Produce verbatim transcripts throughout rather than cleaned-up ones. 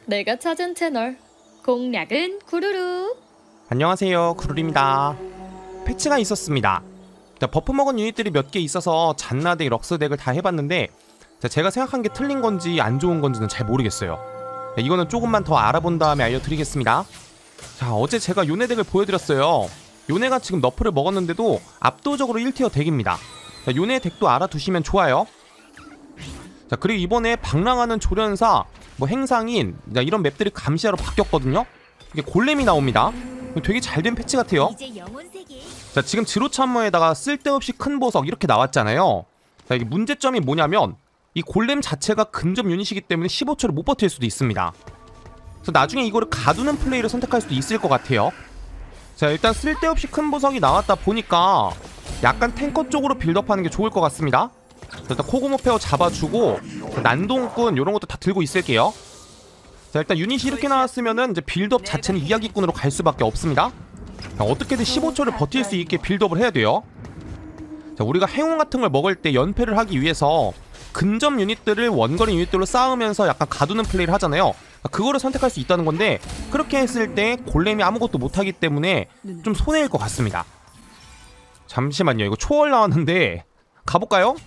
내가 찾은 채널 공략은 구루루. 안녕하세요, 구루루입니다. 패치가 있었습니다. 자, 버프 먹은 유닛들이 몇 개 있어서 잔나덱, 럭스덱을 다 해봤는데 자, 제가 생각한 게 틀린 건지 안 좋은 건지는 잘 모르겠어요. 자, 이거는 조금만 더 알아본 다음에 알려드리겠습니다. 자, 어제 제가 요네 덱을 보여드렸어요. 요네가 지금 너프를 먹었는데도 압도적으로 일 티어 덱입니다. 자, 요네 덱도 알아두시면 좋아요. 자, 그리고 이번에 방랑하는 조련사, 뭐 행상인, 자, 이런 맵들이 감시하러 바뀌었거든요. 이게 골렘이 나옵니다. 되게 잘된 패치 같아요. 자, 지금 지로참모에다가 쓸데없이 큰 보석 이렇게 나왔잖아요. 자, 이게 문제점이 뭐냐면 이 골렘 자체가 근접 유닛이기 때문에 십오 초를 못 버틸 수도 있습니다. 그래서 나중에 이거를 가두는 플레이를 선택할 수도 있을 것 같아요. 자, 일단 쓸데없이 큰 보석이 나왔다 보니까 약간 탱커 쪽으로 빌드업하는 게 좋을 것 같습니다. 일단 코고모페어 잡아주고 난동꾼 이런 것도 다 들고 있을게요. 자, 일단 유닛이 이렇게 나왔으면은 이제 빌드업 자체는 이야기꾼으로 갈 수밖에 없습니다. 자, 어떻게든 십오 초를 버틸 수 있게 빌드업을 해야 돼요. 자, 우리가 행운 같은 걸 먹을 때 연패를 하기 위해서 근접 유닛들을 원거리 유닛들로 쌓으면서 약간 가두는 플레이를 하잖아요. 그거를 선택할 수 있다는 건데 그렇게 했을 때 골렘이 아무것도 못하기 때문에 좀 손해일 것 같습니다. 잠시만요, 이거 초월 나왔는데 가볼까요?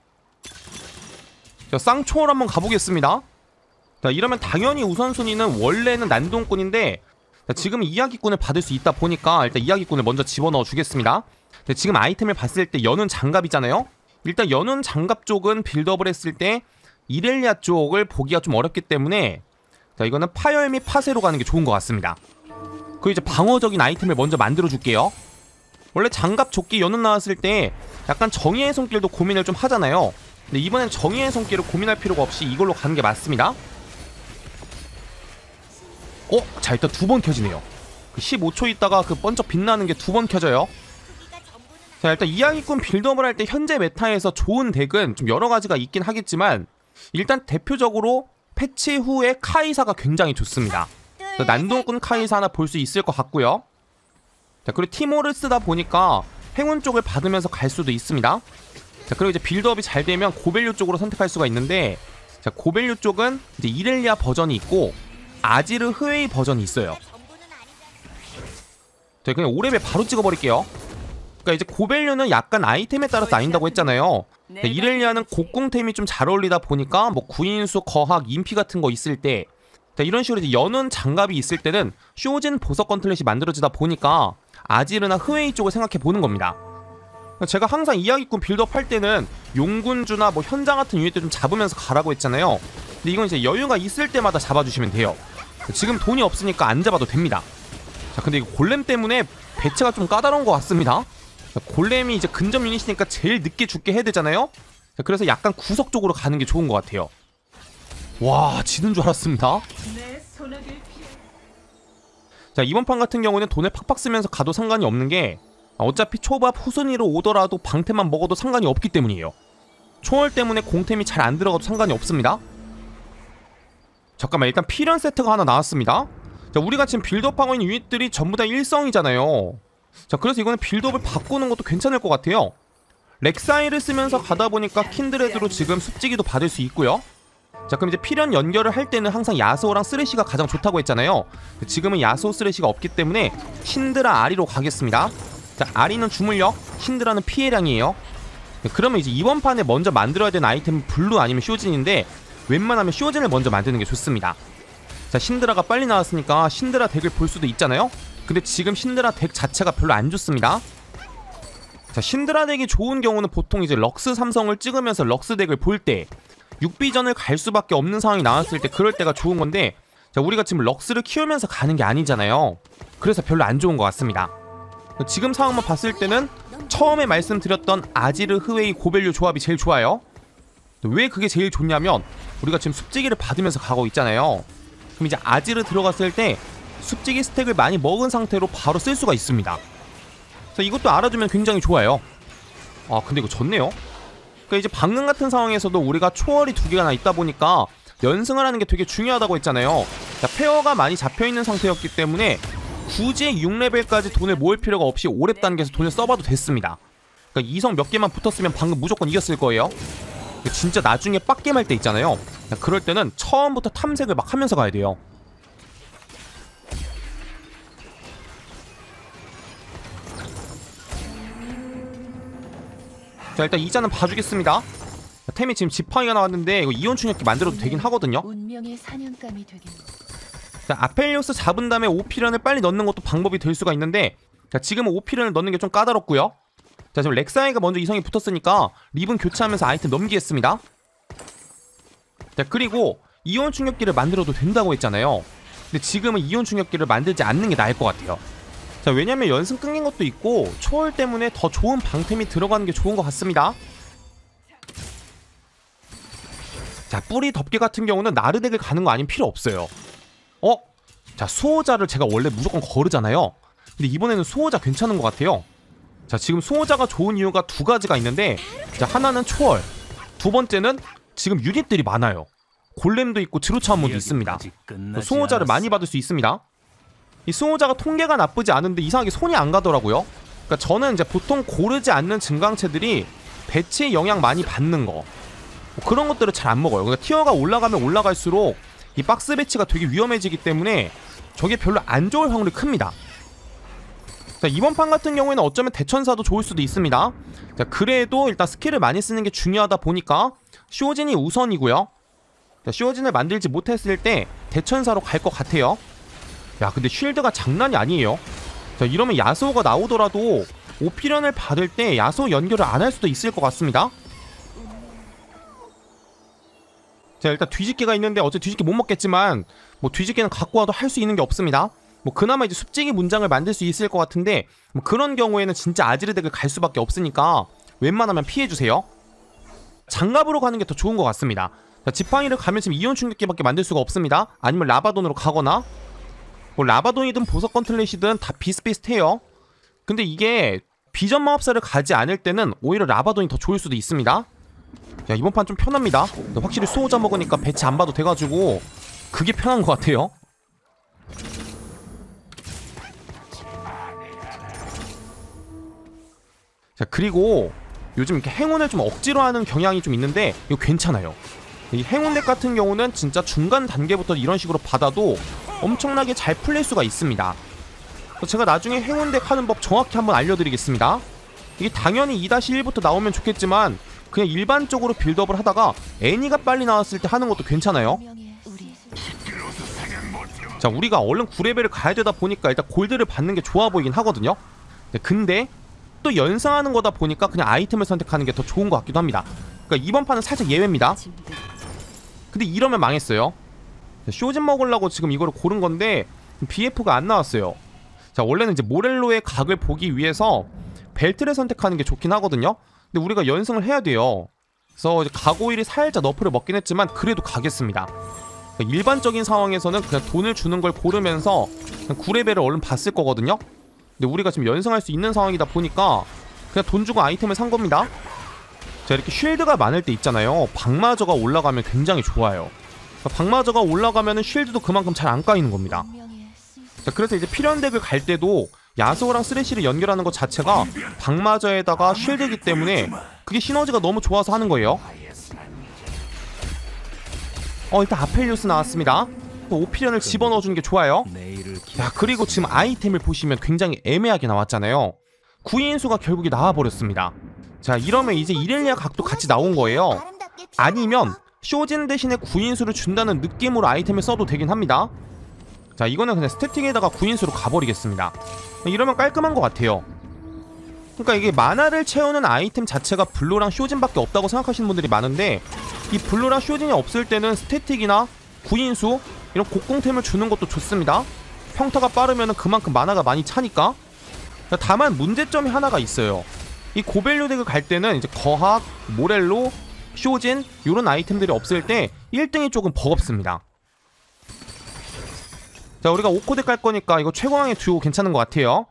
자, 쌍초월 한번 가보겠습니다. 자, 이러면 당연히 우선순위는 원래는 난동꾼인데 자, 지금 이야기꾼을 받을 수 있다 보니까 일단 이야기꾼을 먼저 집어넣어 주겠습니다. 자, 지금 아이템을 봤을 때 연운 장갑이잖아요. 일단 연운 장갑 쪽은 빌드업을 했을 때 이렐리아 쪽을 보기가 좀 어렵기 때문에 자, 이거는 파열 및 파쇄로 가는 게 좋은 것 같습니다. 그리고 이제 방어적인 아이템을 먼저 만들어 줄게요. 원래 장갑 조끼 연운 나왔을 때 약간 정의의 손길도 고민을 좀 하잖아요. 근데 이번엔 정의의 손길을 고민할 필요가 없이 이걸로 가는 게 맞습니다. 어? 자, 일단 두 번 켜지네요. 십오 초 있다가 그 번쩍 빛나는 게 두 번 켜져요. 자, 일단 이야기꾼 빌드업을 할 때 현재 메타에서 좋은 덱은 좀 여러 가지가 있긴 하겠지만 일단 대표적으로 패치 후에 카이사가 굉장히 좋습니다. 난동꾼 카이사 하나 볼 수 있을 것 같고요. 자, 그리고 티모를 쓰다 보니까 행운 쪽을 받으면서 갈 수도 있습니다. 자, 그리고 이제 빌드업이 잘 되면 고벨류 쪽으로 선택할 수가 있는데 자, 고벨류 쪽은 이제 이렐리아 버전이 있고 아지르 흐웨이 버전이 있어요. 자, 그냥 오 레벨 바로 찍어버릴게요. 그러니까 이제 고벨류는 약간 아이템에 따라서 나뉜다고 했잖아요. 자, 이렐리아는 곡궁템이 좀 잘 어울리다 보니까 뭐 구인수, 거학, 인피 같은 거 있을 때 자, 이런 식으로 이제 연운 장갑이 있을 때는 쇼진 보석 건틀렛이 만들어지다 보니까 아지르나 흐웨이 쪽을 생각해 보는 겁니다. 제가 항상 이야기꾼 빌드업 할 때는 용군주나 뭐 현장 같은 유닛들 좀 잡으면서 가라고 했잖아요. 근데 이건 이제 여유가 있을 때마다 잡아주시면 돼요. 지금 돈이 없으니까 안 잡아도 됩니다. 자, 근데 이거 골렘 때문에 배치가 좀 까다로운 것 같습니다. 자, 골렘이 이제 근접 유닛이니까 제일 늦게 죽게 해야 되잖아요. 자, 그래서 약간 구석 쪽으로 가는 게 좋은 것 같아요. 와, 지는 줄 알았습니다. 자, 이번 판 같은 경우는 돈을 팍팍 쓰면서 가도 상관이 없는 게 어차피 초밥 후순위로 오더라도 방템만 먹어도 상관이 없기 때문이에요. 초월 때문에 공템이 잘 안 들어가도 상관이 없습니다. 잠깐만, 일단 필연 세트가 하나 나왔습니다. 자, 우리가 지금 빌드업하고 있는 유닛들이 전부 다 일성이잖아요. 자, 그래서 이거는 빌드업을 바꾸는 것도 괜찮을 것 같아요. 렉사이를 쓰면서 가다 보니까 킨드레드로 지금 습지기도 받을 수 있고요. 자, 그럼 이제 필연 연결을 할 때는 항상 야스오랑 쓰레쉬가 가장 좋다고 했잖아요. 지금은 야스오 쓰레쉬가 없기 때문에 신드라 아리로 가겠습니다. 자, 아리는 주물력, 신드라는 피해량이에요. 그러면 이제 이번 판에 먼저 만들어야 되는 아이템은 블루 아니면 쇼진인데 웬만하면 쇼진을 먼저 만드는 게 좋습니다. 자, 신드라가 빨리 나왔으니까 신드라 덱을 볼 수도 있잖아요. 근데 지금 신드라 덱 자체가 별로 안 좋습니다. 자, 신드라 덱이 좋은 경우는 보통 이제 럭스 삼성을 찍으면서 럭스 덱을 볼 때 육비전을 갈 수밖에 없는 상황이 나왔을 때 그럴 때가 좋은 건데 자, 우리가 지금 럭스를 키우면서 가는 게 아니잖아요. 그래서 별로 안 좋은 것 같습니다. 지금 상황만 봤을 때는 처음에 말씀드렸던 아지르 흐웨이 고벨류 조합이 제일 좋아요. 왜 그게 제일 좋냐면 우리가 지금 숲지기를 받으면서 가고 있잖아요. 그럼 이제 아지르 들어갔을 때 숲지기 스택을 많이 먹은 상태로 바로 쓸 수가 있습니다. 그래서 이것도 알아두면 굉장히 좋아요. 아, 근데 이거 졌네요. 그러니까 이제 방금 같은 상황에서도 우리가 초월이 두 개가 나 있다 보니까 연승을 하는 게 되게 중요하다고 했잖아요. 자, 페어가 많이 잡혀있는 상태였기 때문에 굳이 육 레벨까지 돈을 모을 필요가 없이 오 렙 단계에서 돈을 써봐도 됐습니다. 그러니까 이성 몇 개만 붙었으면 방금 무조건 이겼을 거예요. 진짜 나중에 빡겜할 때 있잖아요. 그럴 때는 처음부터 탐색을 막 하면서 가야 돼요. 자 일단 이자는 봐주겠습니다. 자, 템이 지금 지팡이가 나왔는데 이거 이온 충격기 만들어도 되긴 하거든요. 운명의 사냥감이 되겠네. 자 아펠리오스 잡은 다음에 오피련을 빨리 넣는 것도 방법이 될 수가 있는데, 자 지금은 오피련을 넣는 게 좀 까다롭고요. 자 지금 렉사이가 먼저 이성이 붙었으니까 리븐 교체하면서 아이템 넘기겠습니다. 자 그리고 이온 충격기를 만들어도 된다고 했잖아요. 근데 지금은 이온 충격기를 만들지 않는 게 나을 것 같아요. 자 왜냐면 연승 끊긴 것도 있고 초월 때문에 더 좋은 방템이 들어가는 게 좋은 것 같습니다. 자 뿌리 덮개 같은 경우는 나르덱을 가는 거 아니면 필요 없어요. 어? 자 수호자를 제가 원래 무조건 거르잖아요. 근데 이번에는 수호자 괜찮은 것 같아요. 자 지금 수호자가 좋은 이유가 두 가지가 있는데, 자 하나는 초월, 두 번째는 지금 유닛들이 많아요. 골렘도 있고 드루차원모도 있습니다. 수호자를 많이 받을 수 있습니다. 이 수호자가 통계가 나쁘지 않은데 이상하게 손이 안 가더라고요. 그러니까 저는 이제 보통 고르지 않는 증강체들이 배치에 영향 많이 받는 거, 뭐 그런 것들을 잘 안 먹어요. 그러니까 티어가 올라가면 올라갈수록 이 박스 배치가 되게 위험해지기 때문에 저게 별로 안 좋을 확률이 큽니다. 자 이번 판 같은 경우에는 어쩌면 대천사도 좋을 수도 있습니다. 자 그래도 일단 스킬을 많이 쓰는 게 중요하다 보니까 쇼진이 우선이고요. 자 쇼진을 만들지 못했을 때 대천사로 갈 것 같아요. 야 근데 쉴드가 장난이 아니에요. 자 이러면 야수호가 나오더라도 오피련을 받을 때 야수호 연결을 안 할 수도 있을 것 같습니다. 자 일단 뒤집기가 있는데 어차피 뒤집기 못 먹겠지만 뭐 뒤집기는 갖고 와도 할 수 있는 게 없습니다. 뭐 그나마 이제 숲지기 문장을 만들 수 있을 것 같은데, 뭐 그런 경우에는 진짜 아지르덱을 갈 수밖에 없으니까 웬만하면 피해주세요. 장갑으로 가는 게 더 좋은 것 같습니다. 자, 지팡이를 가면 지금 이온 충격기밖에 만들 수가 없습니다. 아니면 라바돈으로 가거나, 뭐 라바돈이든 보석 건틀렛이든 다 비슷비슷해요. 근데 이게 비전 마법사를 가지 않을 때는 오히려 라바돈이 더 좋을 수도 있습니다. 야 이번 판 좀 편합니다. 확실히 수호자 먹으니까 배치 안 봐도 돼가지고 그게 편한 것 같아요. 자 그리고 요즘 이렇게 행운을 좀 억지로 하는 경향이 좀 있는데 이거 괜찮아요. 이 행운덱 같은 경우는 진짜 중간 단계부터 이런 식으로 받아도 엄청나게 잘 풀릴 수가 있습니다. 제가 나중에 행운덱 하는 법 정확히 한번 알려드리겠습니다. 이게 당연히 이 일부터 나오면 좋겠지만 그냥 일반적으로 빌드업을 하다가 애니가 빨리 나왔을 때 하는 것도 괜찮아요. 자 우리가 얼른 구 레벨을 가야 되다 보니까 일단 골드를 받는 게 좋아 보이긴 하거든요. 근데 또 연상하는 거다 보니까 그냥 아이템을 선택하는 게 더 좋은 것 같기도 합니다. 그러니까 이번 판은 살짝 예외입니다. 근데 이러면 망했어요. 쇼진 먹으려고 지금 이거를 고른 건데 비에프가 안 나왔어요. 자 원래는 이제 모렐로의 각을 보기 위해서 벨트를 선택하는 게 좋긴 하거든요. 근데 우리가 연승을 해야 돼요. 그래서 이제 가고일이 살짝 너프를 먹긴 했지만 그래도 가겠습니다. 그러니까 일반적인 상황에서는 그냥 돈을 주는 걸 고르면서 그냥 구 레벨을 얼른 봤을 거거든요. 근데 우리가 지금 연승할 수 있는 상황이다 보니까 그냥 돈 주고 아이템을 산 겁니다. 자 이렇게 쉴드가 많을 때 있잖아요. 박마저가 올라가면 굉장히 좋아요. 그러니까 박마저가 올라가면 쉴드도 그만큼 잘 안 까이는 겁니다. 자 그래서 이제 필연덱을 갈 때도 야수호랑 쓰레쉬를 연결하는 것 자체가 박마저에다가 쉴드이기 때문에 그게 시너지가 너무 좋아서 하는 거예요. 어 일단 아펠리오스 나왔습니다. 오피련을 집어넣어주는 게 좋아요. 야 그리고 지금 아이템을 보시면 굉장히 애매하게 나왔잖아요. 구인수가 결국에 나와버렸습니다. 자 이러면 이제 이렐리아 각도 같이 나온 거예요. 아니면 쇼진 대신에 구인수를 준다는 느낌으로 아이템을 써도 되긴 합니다. 자 이거는 그냥 스태틱에다가 구인수로 가버리겠습니다. 이러면 깔끔한 것 같아요. 그러니까 이게 마나를 채우는 아이템 자체가 블루랑 쇼진밖에 없다고 생각하시는 분들이 많은데, 이 블루랑 쇼진이 없을 때는 스태틱이나 구인수 이런 곡공템을 주는 것도 좋습니다. 평타가 빠르면 그만큼 마나가 많이 차니까. 다만 문제점이 하나가 있어요. 이 고밸류 덱을 갈 때는 이제 거학, 모렐로, 쇼진 이런 아이템들이 없을 때 일 등이 조금 버겁습니다. 자 우리가 오 코 덱 갈 거니까 이거 최고왕의 듀오 괜찮은 것 같아요.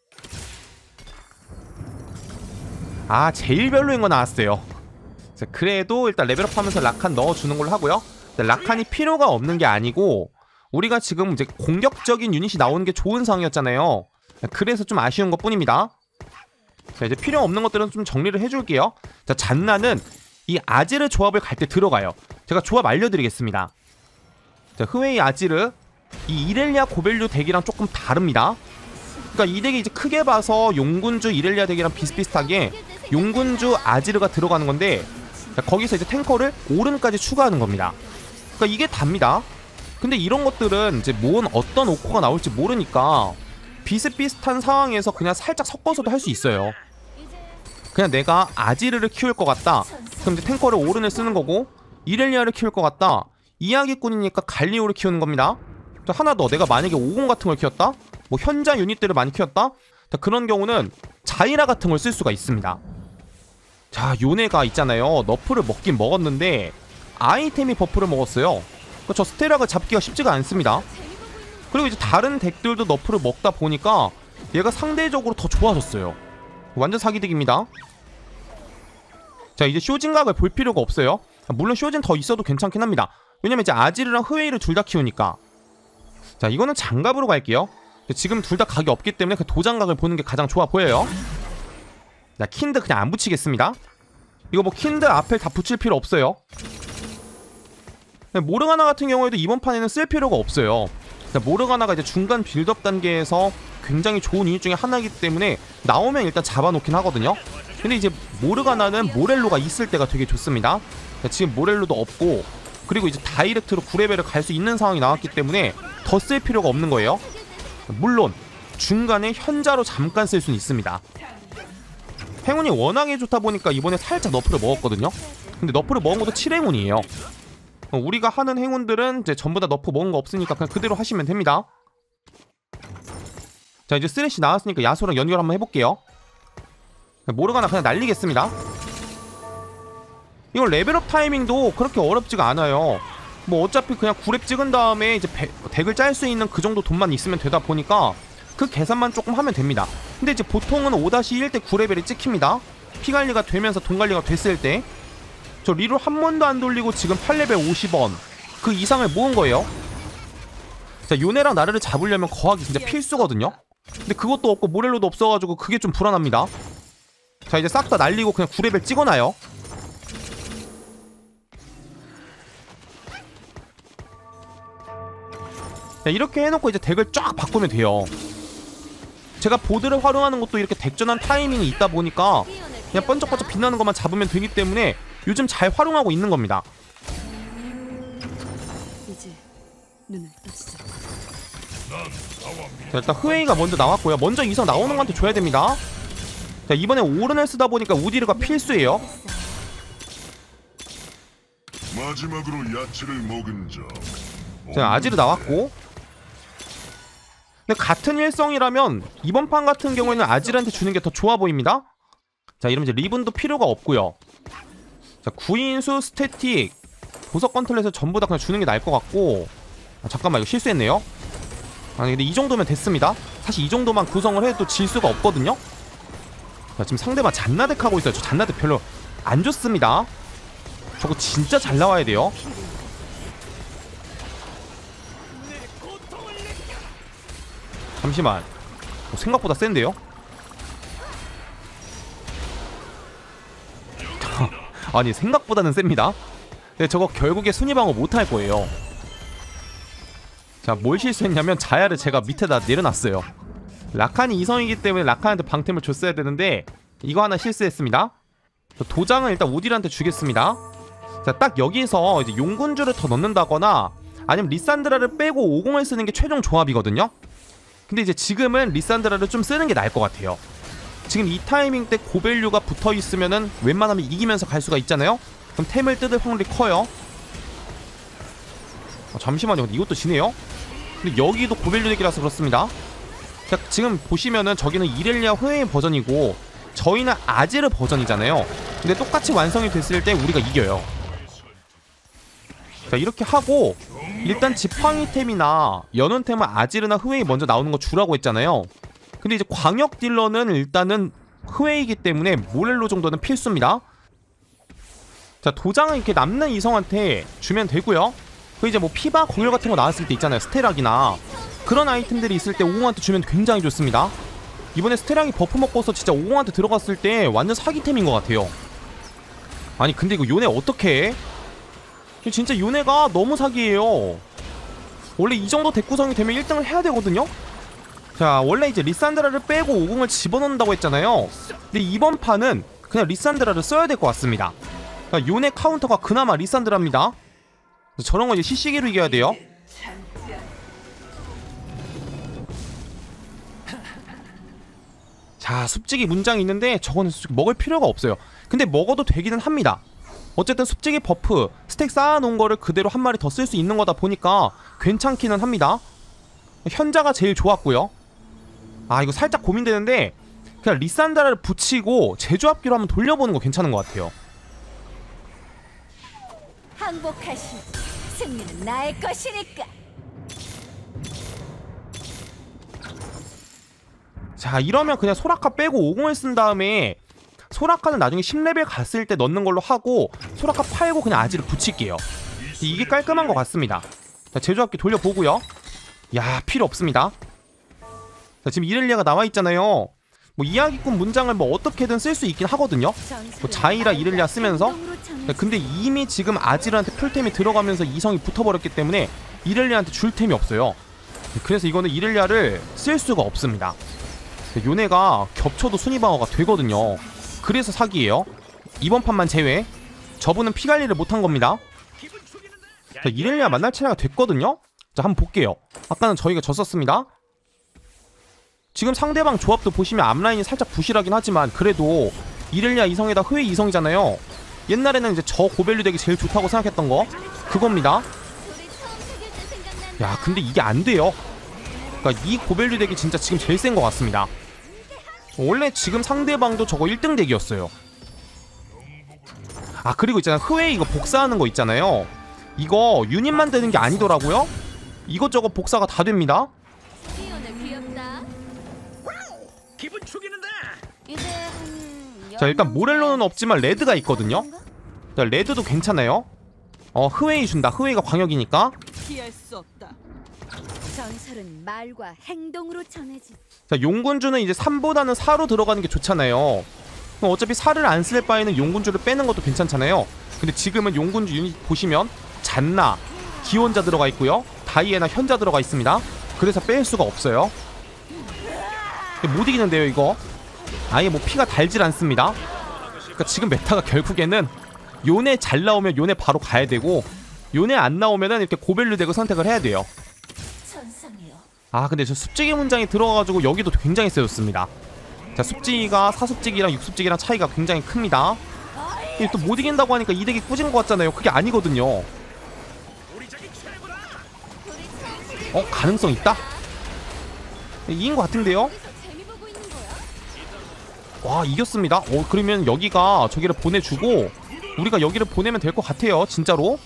아 제일 별로인 거 나왔어요. 자 그래도 일단 레벨업 하면서 라칸 넣어주는 걸로 하고요. 라칸이 필요가 없는 게 아니고 우리가 지금 이제 공격적인 유닛이 나오는 게 좋은 상황이었잖아요. 그래서 좀 아쉬운 것 뿐입니다. 자 이제 필요 없는 것들은 좀 정리를 해줄게요. 자 잔나는 이 아지르 조합을 갈 때 들어가요. 제가 조합 알려드리겠습니다. 자 흐웨이 아지르 이 이렐리아 고밸류 덱이랑 조금 다릅니다. 그러니까 이 덱이 이제 크게 봐서 용군주 이렐리아 덱이랑 비슷비슷하게 용군주 아지르가 들어가는 건데, 자, 거기서 이제 탱커를 오른까지 추가하는 겁니다. 그러니까 이게 답니다. 근데 이런 것들은 이제 뭔 어떤 오코가 나올지 모르니까 비슷비슷한 상황에서 그냥 살짝 섞어서도 할 수 있어요. 그냥 내가 아지르를 키울 것 같다, 그럼 이제 탱커를 오른을 쓰는 거고, 이렐리아를 키울 것 같다, 이야기꾼이니까 갈리오를 키우는 겁니다. 또 하나 더, 내가 만약에 오공 같은 걸 키웠다, 뭐 현자 유닛들을 많이 키웠다, 그런 경우는 자이라 같은 걸 쓸 수가 있습니다. 자, 요네가 있잖아요. 너프를 먹긴 먹었는데 아이템이 버프를 먹었어요. 저 스테락을 잡기가 쉽지가 않습니다. 그리고 이제 다른 덱들도 너프를 먹다 보니까 얘가 상대적으로 더 좋아졌어요. 완전 사기덱입니다. 자, 이제 쇼진각을 볼 필요가 없어요. 물론 쇼진 더 있어도 괜찮긴 합니다. 왜냐면 이제 아지르랑 흐웨이를 둘 다 키우니까. 자, 이거는 장갑으로 갈게요. 지금 둘 다 각이 없기 때문에 그 도장각을 보는 게 가장 좋아 보여요. 자, 킨드 그냥 안 붙이겠습니다. 이거 뭐 킨드 앞에 다 붙일 필요 없어요. 모르가나 같은 경우에도 이번 판에는 쓸 필요가 없어요. 자, 모르가나가 이제 중간 빌드업 단계에서 굉장히 좋은 유닛 중에 하나이기 때문에 나오면 일단 잡아놓긴 하거든요. 근데 이제 모르가나는 모렐로가 있을 때가 되게 좋습니다. 자, 지금 모렐로도 없고, 그리고 이제 다이렉트로 구 레벨을 갈 수 있는 상황이 나왔기 때문에 더 쓸 필요가 없는 거예요. 물론 중간에 현자로 잠깐 쓸 수는 있습니다. 행운이 워낙에 좋다 보니까 이번에 살짝 너프를 먹었거든요. 근데 너프를 먹은 것도 칠 행운이에요. 우리가 하는 행운들은 이제 전부 다 너프 먹은 거 없으니까 그냥 그대로 하시면 됩니다. 자, 이제 쓰레쉬 나왔으니까 야수랑 연결 한번 해볼게요. 모르가나 그냥 날리겠습니다. 이거 레벨업 타이밍도 그렇게 어렵지가 않아요. 뭐 어차피 그냥 구 렙 찍은 다음에 이제 배, 덱을 짤 수 있는 그 정도 돈만 있으면 되다 보니까 그 계산만 조금 하면 됩니다. 근데 이제 보통은 오 일 때 구 레벨이 찍힙니다. 피관리가 되면서 돈관리가 됐을 때. 저 리롤 한 번도 안 돌리고 지금 팔 레벨 오십 원 그 이상을 모은 거예요. 자, 요네랑 나르를 잡으려면 거하기 진짜 필수거든요. 근데 그것도 없고 모렐로도 없어가지고 그게 좀 불안합니다. 자, 이제 싹 다 날리고 그냥 구 레벨 찍어놔요. 자, 이렇게 해놓고 이제 덱을 쫙 바꾸면 돼요. 제가 보드를 활용하는 것도 이렇게 덱전환 타이밍이 있다 보니까 그냥 번쩍번쩍 빛나는 것만 잡으면 되기 때문에 요즘 잘 활용하고 있는 겁니다. 이제 눈을 떠시죠. 자, 일단 흐웨이가 먼저 나왔고요. 먼저 이성 나오는 거한테 줘야 됩니다. 자, 이번에 오른을 쓰다 보니까 우디르가 필수예요. 마지막으로 야채를 먹은 적. 자, 아지르 나왔고. 근데 같은 일성이라면 이번 판 같은 경우에는 아지르한테 주는 게 더 좋아 보입니다. 자, 이러면 이제 리븐도 필요가 없고요. 자, 구인수, 스태틱, 보석 건틀렛을 전부 다 그냥 주는 게 나을 것 같고. 아, 잠깐만, 이거 실수했네요. 아니, 근데 이 정도면 됐습니다. 사실 이 정도만 구성을 해도 질 수가 없거든요. 자, 지금 상대방 잔나덱 하고 있어요. 저 잔나덱 별로 안 좋습니다. 저거 진짜 잘 나와야 돼요. 잠시만. 어, 생각보다 센데요? 아니, 생각보다는 셉니다. 근데 저거 결국에 순위방어 못할 거예요. 자, 뭘 실수했냐면 자야를 제가 밑에다 내려놨어요. 라칸이 이성이기 때문에 라칸한테 방템을 줬어야 되는데 이거 하나 실수했습니다. 도장을 일단 우딜한테 주겠습니다. 자, 딱 여기서 이제 용군주를 더 넣는다거나 아니면 리산드라를 빼고 오공을 쓰는 게 최종 조합이거든요. 근데 이제 지금은 리산드라를 좀 쓰는 게 나을 것 같아요. 지금 이 타이밍 때 고밸류가 붙어있으면은 웬만하면 이기면서 갈 수가 있잖아요. 그럼 템을 뜯을 확률이 커요. 어, 잠시만요. 근데 이것도 지네요. 근데 여기도 고밸류 덱이라서 그렇습니다. 자, 지금 보시면은 저기는 이렐리아 흐웨이 버전이고 저희는 아지르 버전이잖아요. 근데 똑같이 완성이 됐을 때 우리가 이겨요. 자, 이렇게 하고 일단 지팡이템이나 연운템은 아지르나 흐웨이 먼저 나오는 거 주라고 했잖아요. 근데 이제 광역 딜러는 일단은 흐웨이이기 때문에 모렐로 정도는 필수입니다. 자, 도장은 이렇게 남는 이성한테 주면 되고요. 그 이제 뭐 피바 공열 같은 거 나왔을 때 있잖아요. 스테락이나 그런 아이템들이 있을 때 오공한테 주면 굉장히 좋습니다. 이번에 스테락이 버프 먹고서 진짜 오공한테 들어갔을 때 완전 사기템인 것 같아요. 아니, 근데 이거 요네 어떻게 해? 진짜 요네가 너무 사기예요. 원래 이 정도 덱 구성이 되면 일 등을 해야 되거든요. 자, 원래 이제 리산드라를 빼고 오공을 집어넣는다고 했잖아요. 근데 이번 판은 그냥 리산드라를 써야 될 것 같습니다. 그러니까 요네 카운터가 그나마 리산드라입니다. 저런 거 이제 시시기로 이겨야 돼요. 자, 숲지기 문장이 있는데 저거는 먹을 필요가 없어요. 근데 먹어도 되기는 합니다. 어쨌든 숲지기 버프 스택 쌓아놓은 거를 그대로 한 마리 더 쓸 수 있는 거다 보니까 괜찮기는 합니다. 현자가 제일 좋았고요. 아, 이거 살짝 고민되는데 그냥 리산드라를 붙이고 제조합기로 한번 돌려보는 거 괜찮은 것 같아요. 항복하시지. 승리는 나의 것이니까. 자, 이러면 그냥 소라카 빼고 오공을 쓴 다음에 소라카는 나중에 십 레벨 갔을 때 넣는 걸로 하고 소라카 팔고 그냥 아지를 붙일게요. 이게 깔끔한 것 같습니다. 자, 제조합기 돌려보고요. 야, 필요 없습니다. 자, 지금 이렐리아가 나와있잖아요. 뭐 이야기꾼 문장을 뭐 어떻게든 쓸 수 있긴 하거든요. 뭐 자이라 이렐리아 쓰면서. 근데 이미 지금 아지르한테 풀템이 들어가면서 이성이 붙어버렸기 때문에 이렐리아한테 줄 템이 없어요. 그래서 이거는 이렐리아를 쓸 수가 없습니다. 요네가 겹쳐도 순위방어가 되거든요. 그래서 사기예요. 이번 판만 제외. 저분은 피관리를 못한 겁니다. 자, 이렐리아 만날 차례가 됐거든요. 자, 한번 볼게요. 아까는 저희가 졌었습니다. 지금 상대방 조합도 보시면 앞라인이 살짝 부실하긴 하지만 그래도 이렐리아 이성에다 흐웨 이성이잖아요. 옛날에는 이제 저 고밸류 덱이 제일 좋다고 생각했던 거 그겁니다. 야, 근데 이게 안 돼요. 그러니까 이 고밸류 덱이 진짜 지금 제일 센 것 같습니다. 원래 지금 상대방도 저거 일 등 덱이었어요. 아, 그리고 있잖아요. 흐웨이 이거 복사하는 거 있잖아요. 이거 유닛만 되는 게 아니더라고요. 이것저것 복사가 다 됩니다. 자, 일단 모렐로는 없지만 레드가 있거든요. 자, 레드도 괜찮아요. 어, 흐웨이 준다. 흐웨이가 광역이니까. 피할 수 없다. 전설은 말과 행동으로 전해지. 자, 용군주는 이제 삼보다는 사로 들어가는 게 좋잖아요. 그럼 어차피 사를 안 쓸 바에는 용군주를 빼는 것도 괜찮잖아요. 근데 지금은 용군주 유닛 보시면 잔나, 기원자 들어가 있고요. 다이애나 현자 들어가 있습니다. 그래서 뺄 수가 없어요. 못 이기는데요, 이거. 아예 뭐 피가 달질 않습니다. 그러니까 지금 메타가 결국에는 요네 잘 나오면 요네 바로 가야 되고 요네 안 나오면은 이렇게 고밸류 덱을 선택을 해야 돼요. 아, 근데 저 숲지기 문장이 들어가가지고 여기도 굉장히 세졌습니다. 자, 숲지기가 사숲지기랑 육숲지기랑 차이가 굉장히 큽니다. 이게 또 못 이긴다고 하니까 이 덱이 꾸진 것 같잖아요. 그게 아니거든요. 어? 가능성 있다? 이긴 것 같은데요? 와, 이겼습니다. 어, 그러면 여기가 저기를 보내주고 우리가 여기를 보내면 될 것 같아요. 진짜로.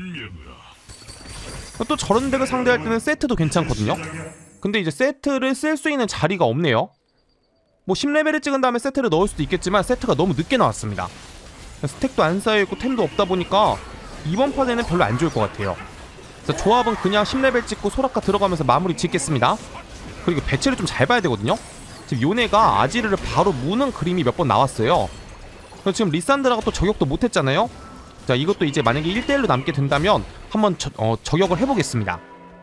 또 저런 덱을 상대할 때는 세트도 괜찮거든요. 근데 이제 세트를 쓸 수 있는 자리가 없네요. 뭐 십 레벨을 찍은 다음에 세트를 넣을 수도 있겠지만 세트가 너무 늦게 나왔습니다. 스택도 안 쌓여있고 템도 없다 보니까 이번 판에는 별로 안 좋을 것 같아요. 자, 조합은 그냥 십 레벨 찍고 소라카 들어가면서 마무리 짓겠습니다. 그리고 배치를 좀 잘 봐야 되거든요. 지금 요네가 아지르를 바로 무는 그림이 몇 번 나왔어요. 그래서 지금 리산드라가 또 저격도 못했잖아요. 자, 이것도 이제 만약에 일 대 일로 남게 된다면 한번 저, 어, 저격을 해보겠습니다.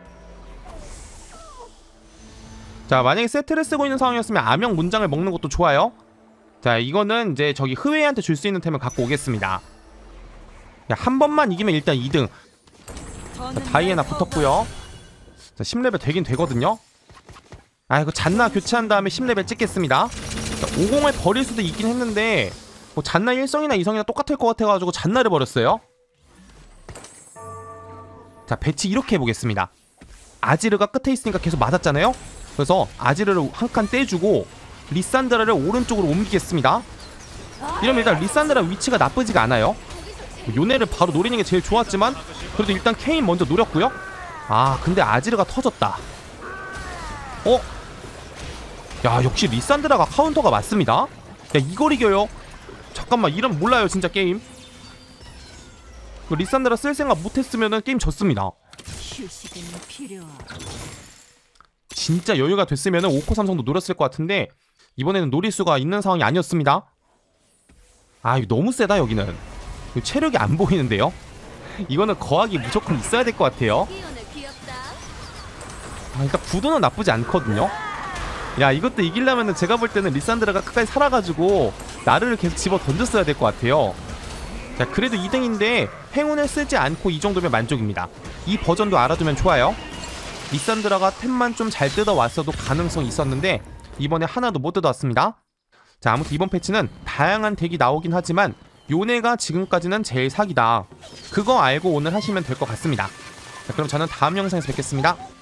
자, 만약에 세트를 쓰고 있는 상황이었으면 암영 문장을 먹는 것도 좋아요. 자, 이거는 이제 저기 흐웨이한테 줄 수 있는 템을 갖고 오겠습니다. 야, 한 번만 이기면 일단 이 등. 자, 다이애나 붙었고요. 자, 십 레벨 되긴 되거든요. 아, 이거 잔나 교체한 다음에 십 레벨 찍겠습니다. 자, 오공을 버릴 수도 있긴 했는데 뭐 잔나 일성이나 이성이나 똑같을 것 같아가지고 잔나를 버렸어요. 자, 배치 이렇게 해보겠습니다. 아지르가 끝에 있으니까 계속 맞았잖아요. 그래서 아지르를 한 칸 떼주고 리산드라를 오른쪽으로 옮기겠습니다. 이러면 일단 리산드라 위치가 나쁘지가 않아요. 요네를 바로 노리는 게 제일 좋았지만 그래도 일단 케인 먼저 노렸고요. 아, 근데 아지르가 터졌다. 어? 야, 역시 리산드라가 카운터가 맞습니다. 야, 이걸 이겨요. 잠깐만, 이러면 몰라요 진짜 게임. 리산드라 쓸 생각 못했으면 게임 졌습니다. 휴식은 필요하다. 진짜 여유가 됐으면 오 코 삼성도 노렸을 것 같은데 이번에는 노릴 수가 있는 상황이 아니었습니다. 아, 이거 너무 세다. 여기는 체력이 안 보이는데요. 이거는 거학이 무조건 있어야 될 것 같아요. 아, 일단 구도는 나쁘지 않거든요. 야, 이것도 이기려면 제가 볼 때는 리산드라가 끝까지 살아가지고 나르를 계속 집어 던졌어야 될 것 같아요. 자, 그래도 이 등인데 행운을 쓰지 않고 이 정도면 만족입니다. 이 버전도 알아두면 좋아요. 리산드라가 템만 좀 잘 뜯어왔어도 가능성이 있었는데 이번에 하나도 못 뜯어왔습니다. 자, 아무튼 이번 패치는 다양한 덱이 나오긴 하지만 요네가 지금까지는 제일 사기다. 그거 알고 오늘 하시면 될 것 같습니다. 자, 그럼 저는 다음 영상에서 뵙겠습니다.